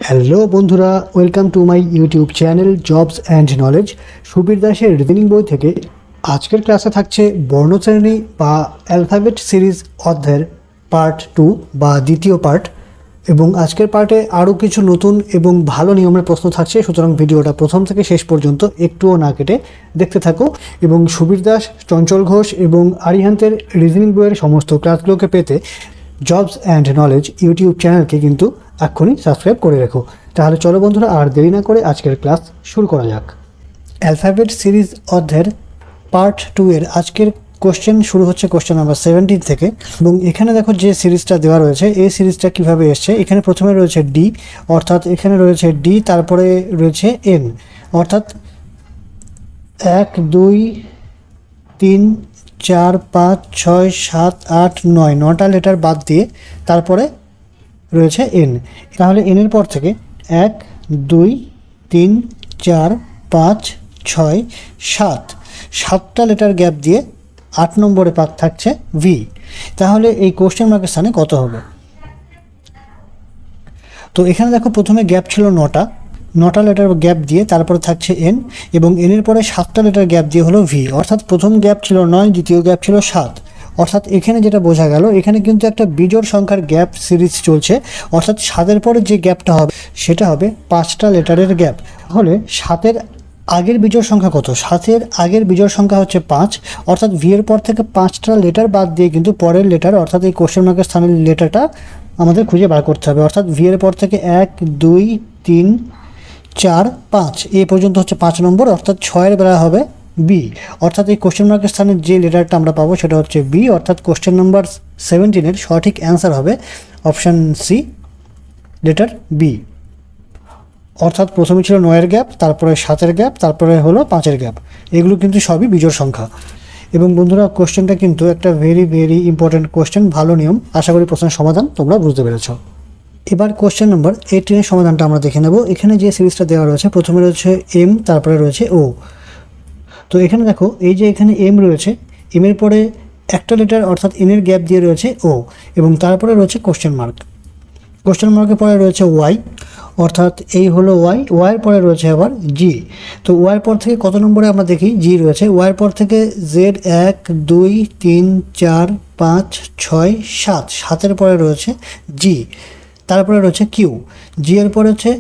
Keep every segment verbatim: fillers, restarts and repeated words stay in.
Hello বন্ধুরা, welcome to my YouTube channel jobs and knowledge. Subir দাসের reasoning বই থেকে আজকের ক্লাসে থাকছে বর্ণশ্রেণী বা অ্যালফাবেট সিরিজ অধ্যায়ের পার্ট টু বা দ্বিতীয় পার্ট। এবং আজকের পার্টে আরও কিছু নতুন এবং ভালো নিয়মের প্রশ্ন থাকছে, সুতরাং ভিডিওটা প্রথম থেকে শেষ পর্যন্ত একটুও না কেটে দেখতে থাকো। এবং সুবীর দাস, চঞ্চল ঘোষ এবং আরিহান্তের রিজনিং বইয়ের সমস্ত ক্লাসগুলোকে পেতে জবস অ্যান্ড নলেজ ইউটিউব চ্যানেলকে কিন্তু এক্ষুনি সাবস্ক্রাইব করে রেখো। তাহলে চলো বন্ধুরা, আর দেরি না করে আজকের ক্লাস শুরু করা যাক। অ্যালফাবেট সিরিজ অধ্যায়ের পার্ট টু এর আজকের কোশ্চেন শুরু হচ্ছে কোশ্চেন নাম্বার সেভেন্টিন থেকে। এবং এখানে দেখো যে সিরিজটা দেওয়া রয়েছে, এই সিরিজটা কিভাবে এসছে। এখানে প্রথমে রয়েছে ডি, অর্থাৎ এখানে রয়েছে ডি, তারপরে রয়েছে এন, অর্থাৎ এক দুই তিন চার পাঁচ ছয় সাত আট নয় নটা লেটার বাদ দিয়ে তারপরে রয়েছে এন। তাহলে এনের পর থেকে এক দুই তিন চার পাঁচ ছয় সাত সাতটা লেটার গ্যাপ দিয়ে আট নম্বরে পাক থাকছে ভি। তাহলে এই কোশ্চেন মার্কের স্থানে কত হবে? তো এখানে দেখো প্রথমে গ্যাপ ছিল নটা, নটা লেটার গ্যাপ দিয়ে তারপরে থাকছে এন, এবং এনের পরে সাতটা লেটার গ্যাপ দিয়ে হলো ভি। অর্থাৎ প্রথম গ্যাপ ছিল নয়, দ্বিতীয় গ্যাপ ছিল সাত। অর্থাৎ এখানে যেটা বোঝা গেল, এখানে কিন্তু একটা বিজোড় সংখ্যার গ্যাপ সিরিজ চলছে। অর্থাৎ সাতের পরে যে গ্যাপটা হবে সেটা হবে পাঁচটা লেটারের গ্যাপ। তাহলে সাতের আগের বিজোড় সংখ্যা কত? সাতের আগের বিজোড় সংখ্যা হচ্ছে পাঁচ। অর্থাৎ ভি এর পর থেকে পাঁচটা লেটার বাদ দিয়ে কিন্তু পরের লেটার, অর্থাৎ এই কোশ্চেন মার্কের স্থানের লেটারটা আমাদের খুঁজে বার করতে হবে। অর্থাৎ ভি এর পর থেকে এক দুই তিন চার পাঁচ এ পর্যন্ত হচ্ছে পাঁচ নম্বর, অর্থাৎ ছয়ের বেলা হবে বি। অর্থাৎ এই কোশ্চেন মার্কের স্থানে যে লেটারটা আমরা পাবো সেটা হচ্ছে বি। অর্থাৎ কোশ্চেন নাম্বার সেভেন্টিনের সঠিক অ্যান্সার হবে অপশান সি, লেটার বি। অর্থাৎ প্রথমে ছিল নয়ের গ্যাপ, তারপরে সাতের গ্যাপ, তারপরে হলো পাঁচের গ্যাপ। এগুলো কিন্তু সবই বিজোড় সংখ্যা। এবং বন্ধুরা, কোশ্চেনটা কিন্তু একটা ভেরি ভেরি ইম্পর্টেন্ট কোশ্চেন, ভালো নিয়ম। আশা করি প্রশ্নের সমাধান তোমরা বুঝতে পেরেছ। এবার কোশ্চেন নম্বর এইটিনের সমাধানটা আমরা দেখে নেব। এখানে যে সিরিজটা দেওয়া রয়েছে, প্রথমে রয়েছে এম, তারপরে রয়েছে ও। তো এখানে দেখো, এই যে এখানে এম রয়েছে, এমের পরে একটা লেটার অর্থাৎ এনের গ্যাপ দিয়ে রয়েছে ও, এবং তারপরে রয়েছে কোশ্চেন মার্ক। কোশ্চেন মার্কের পরে রয়েছে ওয়াই, অর্থাৎ এই হলো ওয়াই। ওয়াইয়ের পরে রয়েছে আবার জি। তো ওয়াইয়ের পর থেকে কত নম্বরে আমরা দেখি জি রয়েছে। ওয়াইয়ের পর থেকে জেড এক দুই তিন চার পাঁচ ছয় সাত, সাতের পরে রয়েছে জি। তারপরে রয়েছে কিউ। জি এর পরে হচ্ছে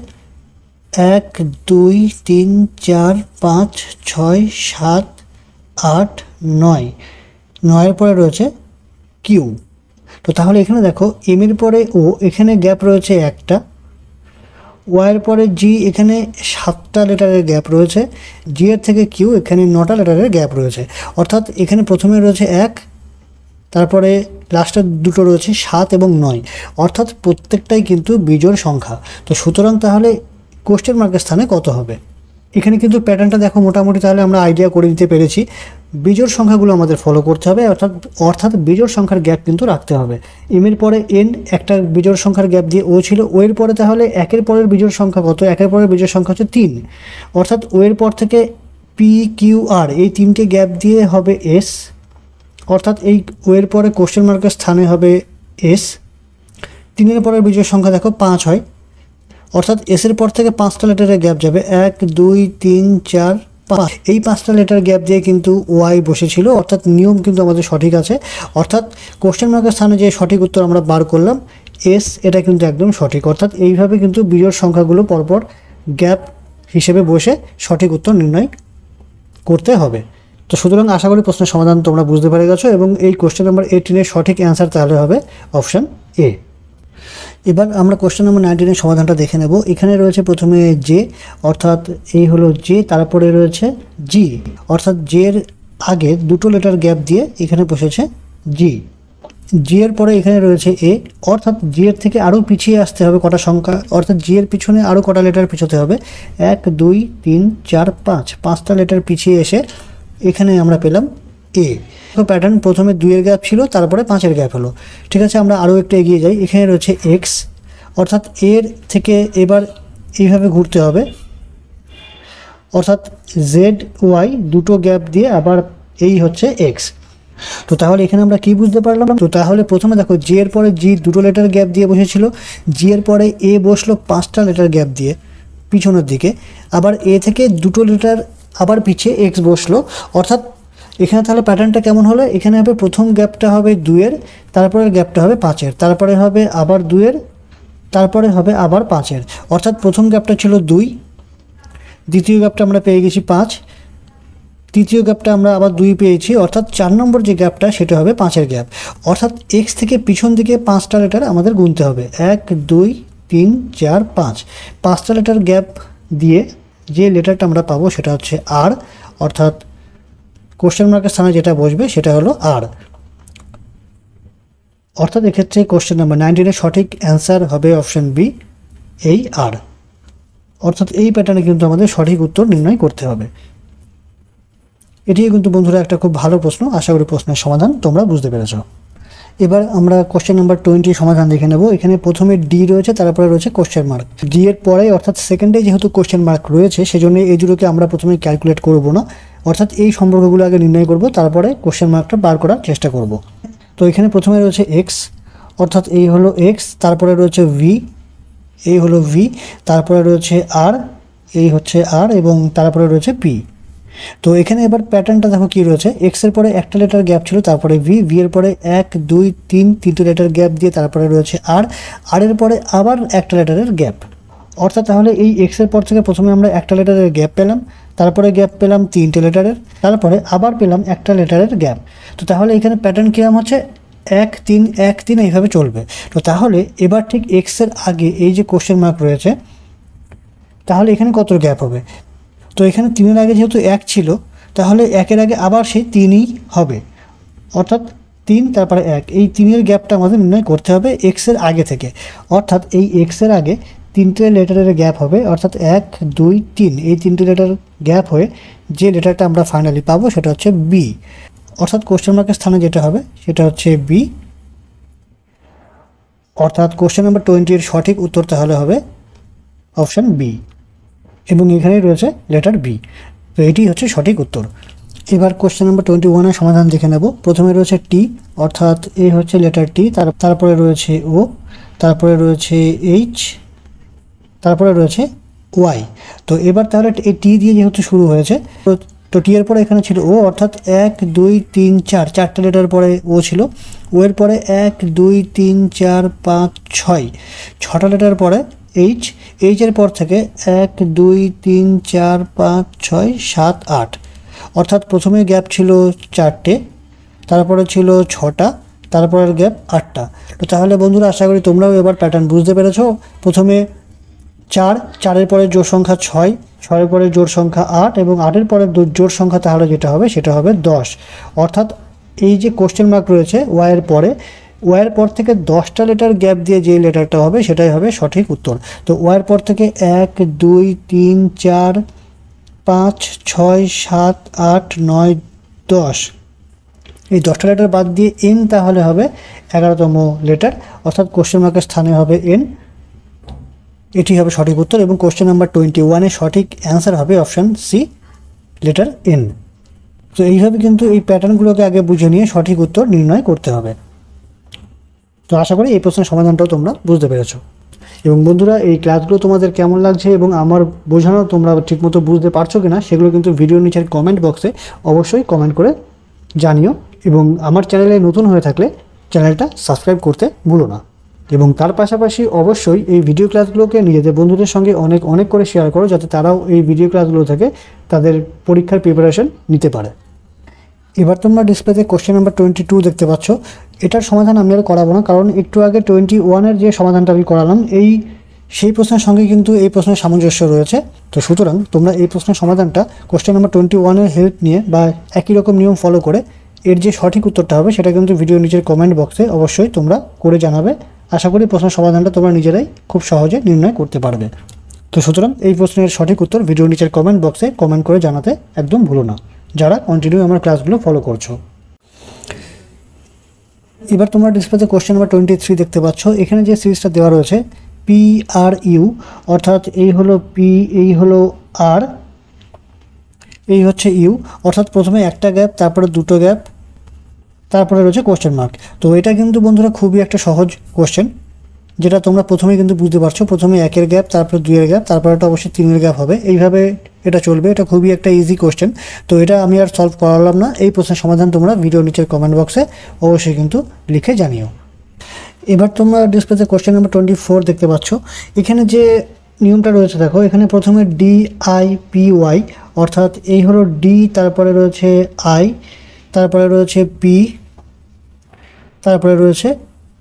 এক দুই তিন চার পাঁচ ছয় সাত আট নয়, নয়ের পরে রয়েছে কিউ। তো তাহলে এখানে দেখো, এম এর পরে ও, এখানে গ্যাপ রয়েছে একটা। ওয়াইয়ের পরে জি, এখানে সাতটা লেটারের গ্যাপ রয়েছে। জি এর থেকে কিউ, এখানে নটা লেটারের গ্যাপ রয়েছে। অর্থাৎ এখানে প্রথমে রয়েছে এক, তারপরে লাস্টের দুটো রয়েছে সাত এবং নয়। অর্থাৎ প্রত্যেকটাই কিন্তু বিজোড় সংখ্যা। তো সুতরাং তাহলে কোশ্চেন মার্কের স্থানে কত হবে? এখানে কিন্তু প্যাটার্নটা দেখো মোটামুটি, তাহলে আমরা আইডিয়া করে দিতে পেরেছি। বিজোড় সংখ্যাগুলো আমাদের ফলো করতে হবে, অর্থাৎ অর্থাৎ বিজোড় সংখ্যার গ্যাপ কিন্তু রাখতে হবে। এম এর পরে এন, একটা বিজোড় সংখ্যার গ্যাপ দিয়ে ও ছিল। ও এর পরে তাহলে একের পরের বিজোড় সংখ্যা কত? একের পরের বিজোড় সংখ্যা হচ্ছে তিন। অর্থাৎ ও এর পর থেকে পি কিউ আর এই তিনটে গ্যাপ দিয়ে হবে এস। অর্থাৎ এই ও এর পরে কোশ্চেন মার্কের স্থানে হবে এস। তিনের পরের বিজোড় সংখ্যা দেখো পাঁচ হয়, অর্থাৎ এসের পর থেকে পাঁচটা লেটারের গ্যাপ যাবে এক দুই তিন চার পাঁচ। এই পাঁচটা লেটার গ্যাপ দিয়ে কিন্তু ওয়াই বসেছিল। অর্থাৎ নিয়ম কিন্তু আমাদের সঠিক আছে। অর্থাৎ কোশ্চেন মার্কের স্থানে যে সঠিক উত্তর আমরা বার করলাম এস, এটা কিন্তু একদম সঠিক। অর্থাৎ এইভাবে কিন্তু বিজোড় সংখ্যাগুলো পরপর গ্যাপ হিসেবে বসে সঠিক উত্তর নির্ণয় করতে হবে। তো সুতরাং আশা করি প্রশ্নের সমাধান তোমরা বুঝতে পেরে গেছো। এবং এই কোশ্চেন নাম্বার এইটিনের সঠিক অ্যান্সার তাহলে হবে অপশান এ। এবার আমরা কোশ্চেন নাম্বার নাইনটিনের সমাধানটা দেখে নেব। এখানে রয়েছে প্রথমে জে, অর্থাৎ এই হলো জে, তারপরে রয়েছে জি। অর্থাৎ জের আগে দুটো লেটার গ্যাপ দিয়ে এখানে বসেছে জি। জি এর পরে এখানে রয়েছে এ, অর্থাৎ জি এর থেকে আরও পিছিয়ে আসতে হবে কটা সংখ্যা, অর্থাৎ জি এর পিছনে আরও কটা লেটার পিছোতে হবে। এক দুই তিন চার পাঁচ, পাঁচটা লেটার পিছিয়ে এসে এখানে আমরা পেলাম এ। প্যাটার্ন প্রথমে দুইয়ের গ্যাপ ছিল, তারপরে পাঁচের গ্যাপ হলো। ঠিক আছে, আমরা আরও একটু এগিয়ে যাই। এখানে রয়েছে এক্স, অর্থাৎ এর থেকে এবার এইভাবে ঘুরতে হবে। অর্থাৎ জেড ওয়াই দুটো গ্যাপ দিয়ে আবার এই হচ্ছে এক্স। তো তাহলে এখানে আমরা কি বুঝতে পারলাম? তো তাহলে প্রথমে দেখো জি এর পরে জি দুটো লেটার গ্যাপ দিয়ে বসেছিল, জি এর পরে এ বসলো পাঁচটা লেটার গ্যাপ দিয়ে পিছনের দিকে, আবার এ থেকে দুটো লেটার আবার পিছিয়ে এক্স বসলো। অর্থাৎ এখানে তাহলে প্যাটার্নটা কেমন হলো? এখানে হবে প্রথম গ্যাপটা হবে দুইয়ের, তারপরে গ্যাপটা হবে পাঁচের, তারপরে হবে আবার দুইয়ের, তারপরে হবে আবার পাঁচের। অর্থাৎ প্রথম গ্যাপটা ছিল দুই, দ্বিতীয় গ্যাপটা আমরা পেয়ে গেছি পাঁচ, তৃতীয় গ্যাপটা আমরা আবার দুই পেয়েছি, অর্থাৎ চার নম্বর যে গ্যাপটা সেটা হবে পাঁচের গ্যাপ। অর্থাৎ এক্স থেকে পিছন দিকে পাঁচটা লেটার আমাদের গুনতে হবে, এক দুই তিন চার পাঁচ। পাঁচটা লেটার গ্যাপ দিয়ে যে লেটারটা আমরা পাবো সেটা হচ্ছে আর, অর্থাৎ কোশ্চেন মার্কের স্থানে যেটা বসবে সেটা হলো আর। অর্থাৎ এক্ষেত্রে কোশ্চেন নাম্বার নাইনটিনের সঠিক অ্যান্সার হবে অপশন বি, এই আর। অর্থাৎ এই প্যাটার্নে কিন্তু আমাদের সঠিক উত্তর নির্ণয় করতে হবে। এটিও কিন্তু বন্ধুরা একটা খুব ভালো প্রশ্ন, আশা করি প্রশ্নের সমাধান তোমরা বুঝতে পেরেছ। এবার আমরা কোশ্চেন নাম্বার টোয়েন্টি সমাধান দেখে নেব। এখানে প্রথমে ডি রয়েছে, তারপরে রয়েছে কোশ্চেন মার্ক। ডি এর পরে অর্থাৎ সেকেন্ডে যেহেতু কোশ্চেন মার্ক রয়েছে সেজন্য এই দুটোকে আমরা প্রথমে ক্যালকুলেট করব না, অর্থাৎ এই সম্পর্কগুলো আগে নির্ণয় করব, তারপরে কোশ্চেন মার্কটা বার করার চেষ্টা করব। তো এখানে প্রথমে রয়েছে এক্স, অর্থাৎ এই হলো এক্স, তারপরে রয়েছে ভি, এই হলো ভি, তারপরে রয়েছে আর, এই হচ্ছে আর, এবং তারপরে রয়েছে পি। তো এখানে এবার প্যাটার্নটা দেখো কি রয়েছে, এক্স এর পরে একটা লেটার গ্যাপ ছিল, তারপরে ভি, ভি এর পরে এক দুই তিন তিনটে লেটার গ্যাপ দিয়ে তারপরে রয়েছে আর, আর এর পরে আবার একটা লেটারের গ্যাপ। অর্থাৎ তাহলে এই এক্স এর পর থেকে প্রথমে আমরা একটা লেটারের গ্যাপ পেলাম, তারপরে গ্যাপ পেলাম তিনটে লেটারের, তারপরে আবার পেলাম একটা লেটারের গ্যাপ। তো তাহলে এখানে প্যাটার্ন কিরম হচ্ছে, এক তিন এক তিন এইভাবে চলবে। তো তাহলে এবার ঠিক এক্সের আগে এই যে কোশ্চেন মার্ক রয়েছে, তাহলে এখানে কত গ্যাপ হবে? তো এখানে তিনের আগে যেহেতু এক ছিল, তাহলে একের আগে আবার সেই তিনই হবে, অর্থাৎ তিন তারপরে এক, এই তিনের গ্যাপটা আমাদের নির্ণয় করতে হবে এক্সের আগে থেকে। অর্থাৎ এই এক্সের আগে তিনটে লেটারের গ্যাপ হবে, অর্থাৎ এক দুই তিন, এই তিনটে লেটার গ্যাপ হয়ে যে লেটারটা আমরা ফাইনালি পাবো সেটা হচ্ছে বি। অর্থাৎ কোশ্চেন মার্কের স্থানে যেটা হবে সেটা হচ্ছে বি। অর্থাৎ কোশ্চেন নাম্বার টোয়েন্টির সঠিক উত্তর তাহলে হবে অপশান বি, এবং এখানেই রয়েছে লেটার বি। তো এটি হচ্ছে সঠিক উত্তর। এবার কোশ্চেন নাম্বার টোয়েন্টি ওয়ানের সমাধান দেখে নেব। প্রথমে রয়েছে টি, অর্থাৎ এই হচ্ছে লেটার টি, তারপরে রয়েছে ও, তারপরে রয়েছে এইচ, তারপরে রয়েছে ওয়াই। তো এবার তাহলে এই টি দিয়ে যেহেতু শুরু হয়েছে, তো টি এর পরে এখানে ছিল ও, অর্থাৎ এক দুই তিন চার, চারটে লেটার পরে ও ছিল, ও এর পরে এক দুই তিন চার পাঁচ ছয়, ছটা লেটার পরে এইচ, এইচের পর থেকে এক দুই তিন চার পাঁচ ছয় সাত আট, অর্থাৎ প্রথমে গ্যাপ ছিল চারটে, তারপরে ছিল ছটা, তারপরের গ্যাপ আটটা। তো তাহলে বন্ধুরা আশা করি তোমরাও এবার প্যাটার্ন বুঝতে পেরেছো। প্রথমে চার, চারের পরে জোড় সংখ্যা ছয়, ছয়ের পরে জোড় সংখ্যা আট, এবং আটের পরে জোড় সংখ্যা তাহলে যেটা হবে সেটা হবে দশ। অর্থাৎ এই যে কোশ্চেন মার্ক রয়েছে ওয়াইয়ের পরে, ওয়াইয়ের পর থেকে দশটা লেটার গ্যাপ দিয়ে যে লেটারটা হবে সেটাই হবে সঠিক উত্তর। তো ওয়াইয়ের পর থেকে এক দুই তিন চার পাঁচ ছয় সাত আট নয় দশ, এই দশটা লেটার বাদ দিয়ে এন তাহলে হবে এগারোতম লেটার, অর্থাৎ কোশ্চেন মার্কের স্থানে হবে এন। এটি হবে সঠিক উত্তর, এবং কোশ্চেন নাম্বার টোয়েন্টি ওয়ানের সঠিক অ্যান্সার হবে অপশান সি, লেটার এন। তো এইভাবে কিন্তু এই প্যাটার্নগুলোকে আগে বুঝে নিয়ে সঠিক উত্তর নির্ণয় করতে হবে। তো আশা করি এই প্রশ্নের সমাধানটাও তোমরা বুঝতে পেরেছ। এবং বন্ধুরা এই ক্লাসগুলো তোমাদের কেমন লাগছে এবং আমার বোঝানো তোমরা ঠিকমতো বুঝতে পারছো কিনা সেগুলো কিন্তু ভিডিও নিচের কমেন্ট বক্সে অবশ্যই কমেন্ট করে জানিও। এবং আমার চ্যানেলে নতুন হয়ে থাকলে চ্যানেলটা সাবস্ক্রাইব করতে ভুলো না। এবং তার পাশাপাশি অবশ্যই এই ভিডিও ক্লাসগুলোকে নিজেদের বন্ধুদের সঙ্গে অনেক অনেক করে শেয়ার করো, যাতে তারাও এই ভিডিও ক্লাসগুলো থেকে তাদের পরীক্ষার প্রিপারেশন নিতে পারে। এবার তোমরা ডিসপ্লেতে কোশ্চেন নাম্বার টোয়েন্টি টু দেখতে পাচ্ছ। এটার সমাধান আমি আর করাবো না, কারণ একটু আগে টোয়েন্টি ওয়ানের যে সমাধানটা আমি করালাম এই সেই প্রশ্নের সঙ্গে কিন্তু এই প্রশ্নের সামঞ্জস্য রয়েছে। তো সুতরাং তোমরা এই প্রশ্নের সমাধানটা কোশ্চেন নাম্বার টোয়েন্টি ওয়ানের হেল্প নিয়ে বা একই রকম নিয়ম ফলো করে এর যে সঠিক উত্তরটা হবে সেটা কিন্তু ভিডিও নিচের কমেন্ট বক্সে অবশ্যই তোমরা করে জানাবে। আশা করি প্রশ্নের সমাধানটা তোমরা নিজেরাই খুব সহজে নির্ণয় করতে পারবে। তো সুতরাং এই প্রশ্নের সঠিক উত্তর ভিডিও নিচের কমেন্ট বক্সে কমেন্ট করে জানাতে একদম ভুলো না, যারা কন্টিনিউ আমার ক্লাসগুলো ফলো করছো। এবার তোমরা ডিসপ্লেতে কোশ্চেন নাম্বার টোয়েন্টি থ্রি দেখতে পাচ্ছ। এখানে যে সিরিজটা দেওয়া রয়েছে পি আর ইউ, অর্থাৎ এই হলো পি, এই হলো আর, এই হচ্ছে ইউ, অর্থাৎ প্রথমে একটা গ্যাপ, তারপরে দুটো গ্যাপ, তারপরে রয়েছে কোশ্চেন মার্ক। তো এটা কিন্তু বন্ধুরা খুবই একটা সহজ কোশ্চেন, যেটা তোমরা প্রথমেই কিন্তু বুঝতে পারছো। প্রথমে একের গ্যাপ, তারপরে দুইয়ের গ্যাপ, তারপরে এটা অবশ্যই তিনের গ্যাপ হবে, এইভাবে এটা চলবে। এটা খুবই একটা ইজি কোশ্চেন। তো এটা আমি আর সলভ করালাম না। এই প্রশ্নের সমাধান তোমরা ভিডিও নিচের কমেন্ট বক্সে অবশ্যই কিন্তু লিখে জানিও। এবার তোমরা ডিসপ্লেতে কোশ্চেন নাম্বার টোয়েন্টি ফোর দেখতে পাচ্ছ। এখানে যে নিয়মটা রয়েছে দেখো, এখানে প্রথমে ডি আই পি ওয়াই, অর্থাৎ এই হলো ডি, তারপরে রয়েছে আই, তারপরে রয়েছে পি, তারপরে রয়েছে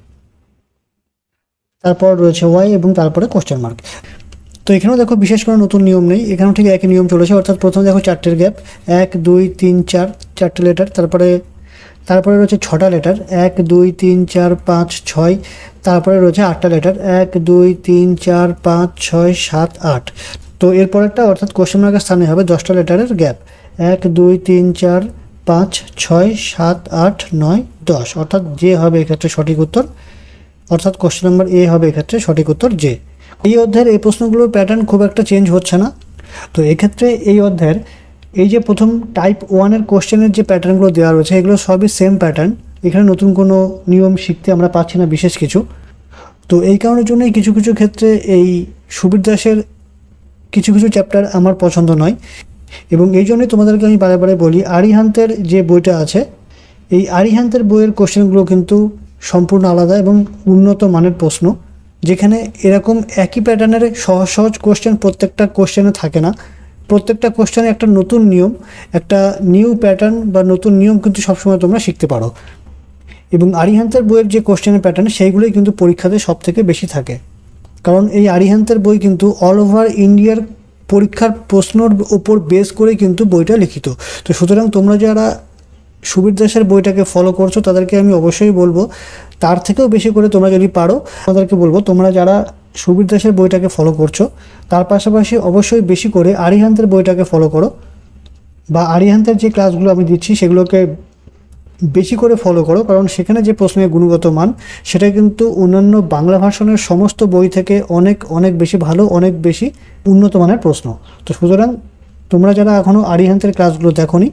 তারপর রয়েছে ওয়াই এবং তারপরে কোশ্চেন মার্ক। তো এখানেও দেখো বিশেষ করে নতুন নিয়ম নেই, এখানেও ঠিক একই নিয়ম চলেছে। অর্থাৎ প্রথমে দেখো চারটের গ্যাপ, এক দুই তিন চার, চারটে লেটার, তারপরে তারপরে রয়েছে ছটা লেটার, এক দুই তিন চার পাঁচ ছয়, তারপরে রয়েছে আটটা লেটার, এক দুই তিন চার পাঁচ ছয় সাত আট। তো এরপরেরটা অর্থাৎ কোশ্চেন মার্কের স্থানে হবে দশটা লেটারের গ্যাপ, এক দুই তিন চার পাঁচ ছয় সাত আট নয় দশ, অর্থাৎ যে হবে এক্ষেত্রে সঠিক উত্তর, অর্থাৎ কোশ্চেন নাম্বার এ হবে এক্ষেত্রে সঠিক উত্তর যে। এই অধ্যায়ের এই প্রশ্নগুলোর প্যাটার্ন খুব একটা চেঞ্জ হচ্ছে না। তো এক্ষেত্রে এই অধ্যায়ের এই যে প্রথম টাইপ ওয়ানের কোশ্চেনের যে প্যাটার্নগুলো দেওয়া রয়েছে, এগুলো সবই সেম প্যাটার্ন। এখানে নতুন কোনো নিয়ম শিখতে আমরা পাচ্ছি না বিশেষ কিছু। তো এই কারণের জন্যই কিছু কিছু ক্ষেত্রে এই সুবীর দাসের কিছু কিছু চ্যাপ্টার আমার পছন্দ নয়, এবং এই জন্যই তোমাদেরকে আমি বারে বারে বলি, আরিহান্তের যে বইটা আছে, এই আরিহান্তের বইয়ের কোশ্চেনগুলো কিন্তু সম্পূর্ণ আলাদা এবং উন্নত মানের প্রশ্ন, যেখানে এরকম একই প্যাটার্নের সহজ সহজ কোশ্চেন প্রত্যেকটা কোশ্চেনে থাকে না। প্রত্যেকটা কোশ্চেনে একটা নতুন নিয়ম, একটা নিউ প্যাটার্ন বা নতুন নিয়ম কিন্তু সবসময় তোমরা শিখতে পারো। এবং আরিহান্তের বইয়ের যে কোশ্চেনের প্যাটার্ন, সেইগুলোই কিন্তু পরীক্ষাতে সব থেকে বেশি থাকে। কারণ এই আরিহান্তের বই কিন্তু অল ওভার ইন্ডিয়ার পরীক্ষার প্রশ্নর উপর বেস করে কিন্তু বইটা লিখিত। তো সুতরাং তোমরা যারা সুবীর দাসের বইটাকে ফলো করছো, তাদেরকে আমি অবশ্যই বলবো, তার থেকেও বেশি করে তোমরা যদি পারো, তাদেরকে বলবো তোমরা যারা সুবীর দাসের বইটাকে ফলো করছো, তার পাশাপাশি অবশ্যই বেশি করে আরিহান্তের বইটাকে ফলো করো, বা আরিহান্তের যে ক্লাসগুলো আমি দিচ্ছি সেগুলোকে বেশি করে ফলো করো। কারণ সেখানে যে প্রশ্নের গুণগত মান, সেটা কিন্তু অন্যান্য বাংলা ভার্সনের সমস্ত বই থেকে অনেক অনেক বেশি ভালো, অনেক বেশি উন্নত মানের প্রশ্ন। তো সুতরাং তোমরা যারা এখনও আরিহান্তের ক্লাসগুলো দেখোনি,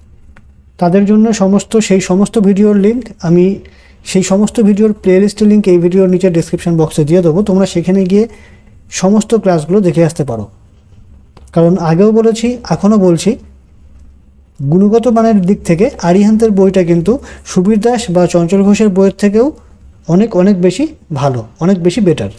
তাদের জন্য সমস্ত সেই সমস্ত ভিডিওর লিঙ্ক আমি সেই সমস্ত ভিডিওর প্লেলিস্টের লিঙ্ক এই ভিডিওর নিচে ডেসক্রিপশন বক্সে দিয়ে দেবো। তোমরা সেখানে গিয়ে সমস্ত ক্লাসগুলো দেখে আসতে পারো। কারণ আগেও বলেছি, এখনও বলছি, গুণগত মানের দিক থেকে আরিহান্তের বইটা কিন্তু সুবীর দাস বা চঞ্চল ঘোষের বইয়ের থেকেও অনেক অনেক বেশি ভালো, অনেক বেশি বেটার।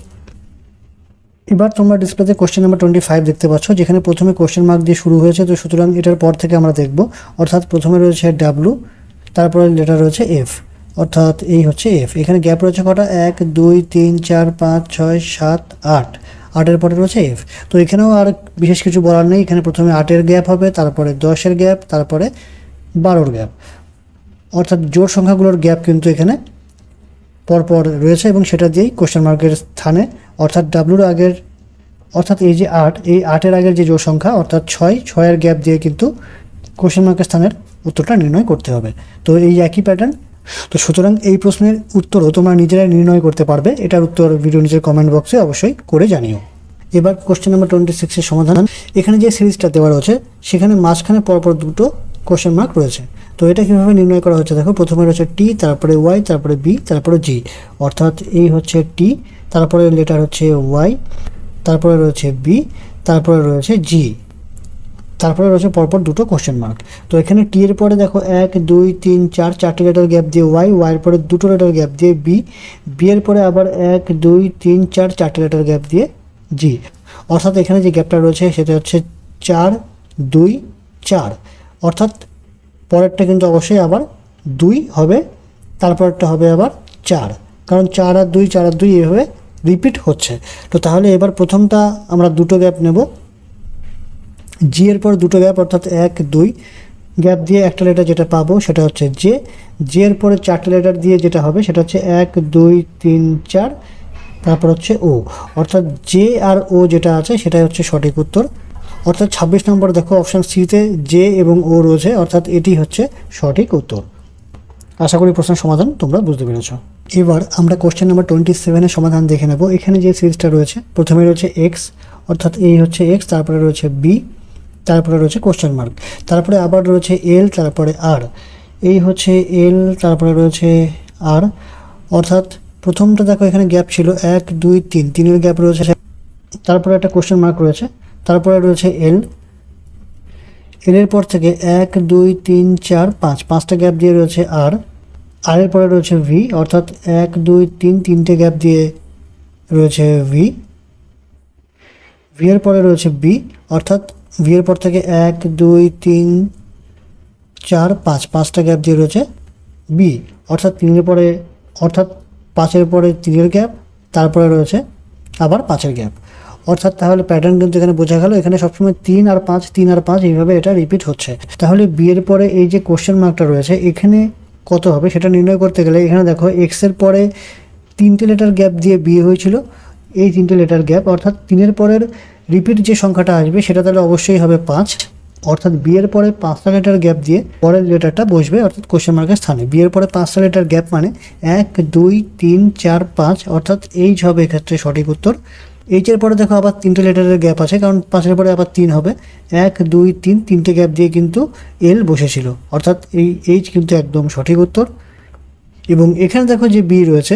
এবার তোমরা ডিসপ্লেতে কোশ্চেন নাম্বার টোয়েন্টি ফাইভ দেখতে পাচ্ছ, যেখানে প্রথমে কোশ্চেন মার্ক দিয়ে শুরু হয়েছে। তো সুতরাং এটার পর থেকে আমরা দেখব, অর্থাৎ প্রথমে রয়েছে ডাব্লু, তারপরে লেটার রয়েছে এফ, অর্থাৎ এই হচ্ছে এফ। এখানে গ্যাপ রয়েছে কটা, এক দুই তিন চার পাঁচ ছয় সাত আট, আটের পরে রয়েছে এফ। তো এখানেও আর বিশেষ কিছু বলার নেই, এখানে প্রথমে আটের গ্যাপ হবে, তারপরে দশের গ্যাপ, তারপরে বারোর গ্যাপ, অর্থাৎ জোড় সংখ্যাগুলোর গ্যাপ কিন্তু এখানে পরপর রয়েছে, এবং সেটা দিয়েই কোশ্চেন মার্কের স্থানে, অর্থাৎ ডাব্লুর আগের, অর্থাৎ এই যে আট, এই আটের আগের যে জোড় সংখ্যা অর্থাৎ ছয়, ছয়ের গ্যাপ দিয়ে কিন্তু কোশ্চেন মার্কের স্থানের উত্তরটা নির্ণয় করতে হবে। তো এই একই প্যাটার্ন। তো সুতরাং এই প্রশ্নের উত্তরও তোমরা নিজেরাই নির্ণয় করতে পারবে। এটার উত্তর ভিডিও নিচের কমেন্ট বক্সে অবশ্যই করে জানিও। এবার কোশ্চেন নাম্বার টোয়েন্টি সিক্সের সমাধান। এখানে যে সিরিজটা দেওয়া রয়েছে, সেখানে মাঝখানে পরপর দুটো কোশ্চেন মার্ক রয়েছে। তো এটা কীভাবে নির্ণয় করা হচ্ছে দেখো, প্রথমে রয়েছে টি, তারপরে ওয়াই, তারপরে বি, তারপরে জি, অর্থাৎ এই হচ্ছে টি, তারপরে লেটার হচ্ছে ওয়াই, তারপরে রয়েছে বি, তারপরে রয়েছে জি, তারপরে রয়েছে পরপর দুটো কোশ্চেন মার্ক। তো এখানে টি এর পরে দেখো এক দুই তিন চার, চারটি লেটার গ্যাপ দিয়ে ওয়াই, ওয়াইয়ের পরে দুটো লেটার গ্যাপ দিয়ে বি, বি এর পরে আবার এক দুই তিন চার, চারটি লেটার গ্যাপ দিয়ে জি, অর্থাৎ এখানে যে গ্যাপটা রয়েছে সেটা হচ্ছে চার দুই চার, অর্থাৎ পরেরটা কিন্তু অবশ্যই আবার দুই হবে, তারপরটা হবে আবার চার, কারণ চার আর দুই, চার আর দুই এভাবে রিপিট হচ্ছে। তো তাহলে এবার প্রথমটা আমরা দুটো গ্যাপ নেব, জি এর পর দুটো গ্যাপ, অর্থাৎ এক দুই গ্যাপ দিয়ে একটা লেটার যেটা পাবো সেটা হচ্ছে জে, জে এর পরে চারটে লেটার দিয়ে যেটা হবে সেটা হচ্ছে এক দুই তিন চার, তারপর হচ্ছে ও, অর্থাৎ জে আর ও যেটা আছে সেটাই হচ্ছে সঠিক উত্তর। অর্থাৎ ছাব্বিশ নম্বর দেখো অপশান সিতে জে এবং ও রয়েছে, অর্থাৎ এটি হচ্ছে সঠিক উত্তর। আশা করি প্রশ্নের সমাধান তোমরা বুঝতে পেরেছ। এবার আমরা কোশ্চেন নাম্বার টোয়েন্টি সেভেনের সমাধান দেখে নেব। এখানে যে সিরিজটা রয়েছে, প্রথমে রয়েছে এক্স, অর্থাৎ এই হচ্ছে এক্স, তারপরে রয়েছে বি, তারপরে রয়েছে কোশ্চেন মার্ক, তারপরে আবার রয়েছে এল, তারপরে আর, এই হচ্ছে এল, তারপরে রয়েছে আর, অর্থাৎ প্রথমটা দেখো এখানে গ্যাপ ছিল এক দুই তিন, তিনের গ্যাপ রয়েছে, তারপরে একটা কোশ্চেন মার্ক রয়েছে, তারপরে রয়েছে এল, এল এর পর থেকে এক দুই তিন চার পাঁচ, পাঁচটা গ্যাপ দিয়ে রয়েছে আর, আর এর পরে রয়েছে ভি, অর্থাৎ এক দুই তিন, তিনটে গ্যাপ দিয়ে রয়েছে ভি, ভি এর পরে রয়েছে বি, অর্থাৎ ভি এর পর থেকে এক দুই তিন চার পাঁচ, পাঁচটা গ্যাপ দিয়ে রয়েছে বি, অর্থাৎ তিনের পরে অর্থাৎ পাঁচের পরে তিনের গ্যাপ, তারপরে রয়েছে আবার পাঁচের গ্যাপ, অর্থাৎ তাহলে প্যাটার্ন কিন্তু এখানে বোঝা গেল, এখানে সবসময় তিন আর পাঁচ, তিন আর পাঁচ এইভাবে এটা রিপিট হচ্ছে। তাহলে বি এর পরে এই যে কোশ্চেন মার্কটা রয়েছে এখানে কত হবে সেটা নির্ণয় করতে গেলে এখানে দেখো এক্স এর পরে তিনটে লেটার গ্যাপ দিয়ে বি হয়েছিল, এই তিনটে লেটার গ্যাপ, অর্থাৎ তিনের পরের রিপিট যে সংখ্যাটা আসবে সেটা তাহলে অবশ্যই হবে পাঁচ, অর্থাৎ বি এর পরে পাঁচটা লেটার গ্যাপ দিয়ে পরের লেটারটা বসবে, অর্থাৎ কোশ্চেন মার্কের স্থানে। বি এর পরে পাঁচটা লেটার গ্যাপ মানে এক দুই তিন চার পাঁচ, অর্থাৎ এইচ হবে এক্ষেত্রে সঠিক উত্তর। এইচের পরে দেখো আবার তিনটে লেটারের গ্যাপ আছে, কারণ পাঁচের পরে আবার তিন হবে, এক দুই তিন, তিনটে গ্যাপ দিয়ে কিন্তু এল বসেছিল, অর্থাৎ এই এইচ কিন্তু একদম সঠিক উত্তর। এবং এখানে দেখো যে বি রয়েছে,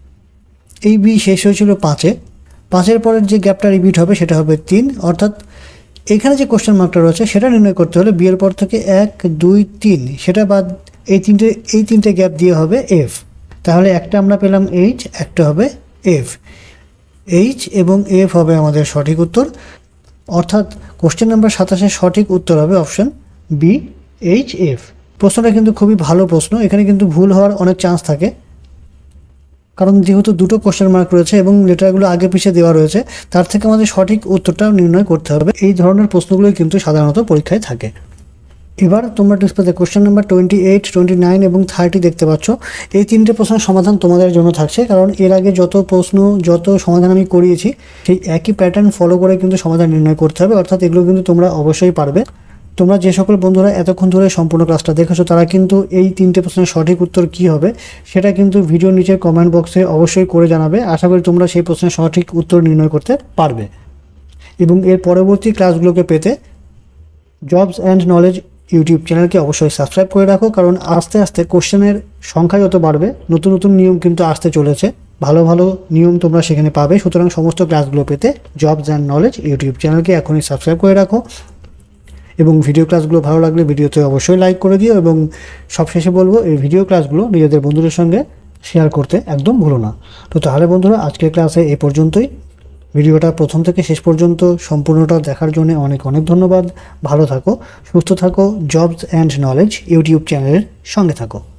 এই বি শেষ হয়েছিল পাঁচে, পাঁচের পরের যে গ্যাপটা রিপিট হবে সেটা হবে তিন, অর্থাৎ এখানে যে কোশ্চেন মার্কটা রয়েছে সেটা নির্ণয় করতে হলে বি এর পর থেকে এক দুই তিন, সেটা বাদ এই তিনটে এই তিনটে গ্যাপ দিয়ে হবে এফ, তাহলে একটা আমরা পেলাম এইচ, একটা হবে এফ, এইচ এবং এফ হবে আমাদের সঠিক উত্তর, অর্থাৎ কোশ্চেন নাম্বার সাতাশের সঠিক উত্তর হবে অপশন বি, এইচ এফ। প্রশ্নটা কিন্তু খুবই ভালো প্রশ্ন, এখানে কিন্তু ভুল হওয়ার অনেক চান্স থাকে, কারণ যেহেতু দুটো কোশ্চেন মার্ক রয়েছে এবং লেটারগুলো আগে পিছিয়ে দেওয়া রয়েছে, তার থেকে আমাদের সঠিক উত্তরটা নির্ণয় করতে হবে। এই ধরনের প্রশ্নগুলোই কিন্তু সাধারণত পরীক্ষায় থাকে। এবার তোমরা ডিসপ্লেতে question number twenty eight twenty nine এবং থার্টি দেখতে পাচ্ছ, এই তিনটে প্রশ্নের সমাধান তোমাদের জন্য থাকছে, কারণ এর আগে যত প্রশ্ন যত সমাধান আমি করিয়েছি সেই একই প্যাটার্ন ফলো করে কিন্তু সমাধান নির্ণয় করতে হবে, অর্থাৎ এগুলো কিন্তু তোমরা অবশ্যই পারবে। তোমরা যে সকল বন্ধুরা এতক্ষণ ধরে সম্পূর্ণ ক্লাসটা দেখেছো তারা কিন্তু এই তিনটে প্রশ্নের সঠিক উত্তর কী হবে সেটা কিন্তু ভিডিওর নিচে কমেন্ট বক্সে অবশ্যই করে জানাবে। আশা করি তোমরা সেই প্রশ্নের সঠিক উত্তর নির্ণয় করতে পারবে। এবং এর পরবর্তী ক্লাসগুলোকে পেতে জবস অ্যান্ড নলেজ ইউটিউব চ্যানেলকে অবশ্যই সাবস্ক্রাইব করে রাখো, কারণ আস্তে আস্তে কোশ্চেনের সংখ্যা যত বাড়বে নতুন নতুন নিয়ম কিন্তু আসতে চলেছে, ভালো ভালো নিয়ম তোমরা সেখানে পাবে। সুতরাং সমস্ত ক্লাসগুলো পেতে জবস অ্যান্ড নলেজ ইউটিউব চ্যানেলকে এখনই সাবস্ক্রাইব করে রাখো। এবং ভিডিও ক্লাসগুলো ভালো লাগলে ভিডিওতে অবশ্যই লাইক করে দিও, এবং সবশেষে বলবো এই ভিডিও ক্লাসগুলো নিজেদের বন্ধুদের সঙ্গে শেয়ার করতে একদম ভুলো না। তো তাহলে বন্ধুরা আজকের ক্লাসে এ পর্যন্তই। ভিডিওটা প্রথম থেকে শেষ পর্যন্ত সম্পূর্ণটা দেখার জন্য অনেক অনেক ধন্যবাদ। ভালো থাকো, সুস্থ থাকো, জবস অ্যান্ড নলেজ ইউটিউব চ্যানেলের সঙ্গে থাকো।